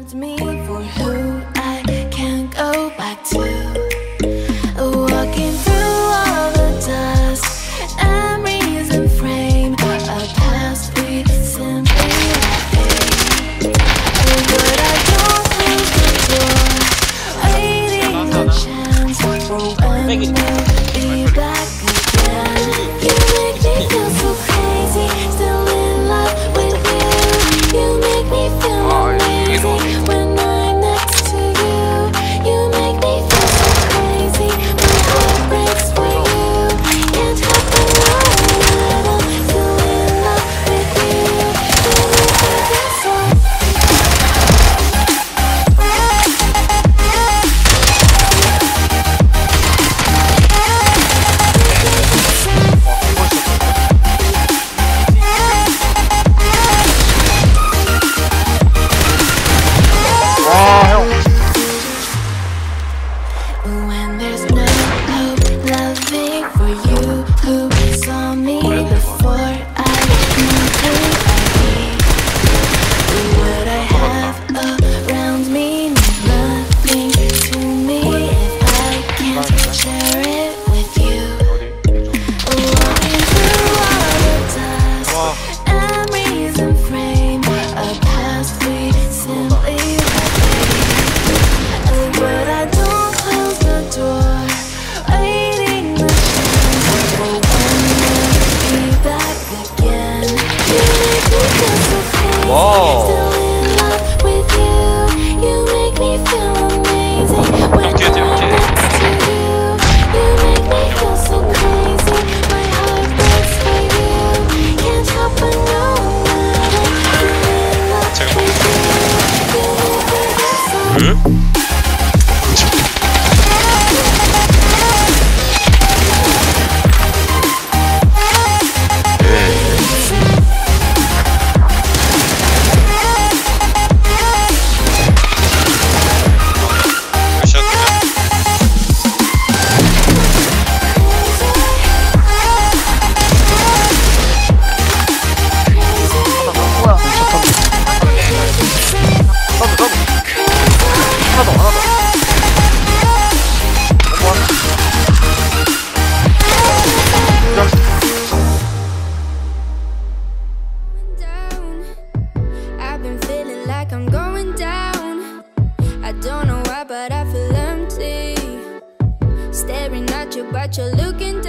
left me for who I can't go back to. Walking through all the dust, memories and frame, a past we simply fade. But I don't close the door, waiting a chance for when we'll be back again. You make me feel so crazy, still in love with you. You make me feel amazing when I'm next to you. You make me feel so crazy, my heart breaks for you. Can't help but know that I'm still in love with you. You make me feel so. When there's no hope loving for you who saw me before I knew who I'd be. What I have around me means nothing to me if I can't share it with you. Walking through all the dust, memories and frame, a past we simply but I don't close the door, waiting the chance for when we'll be back again. You make me feel so crazy, still in love with you. You make me feel amazing when I'm next to you. You make me feel so crazy, my heart breaks for you. Can't help but know that I'm still in love with you. You make me feel so. I've been feeling like I'm going down. I don't know why, but I feel empty. Staring at you, but you're looking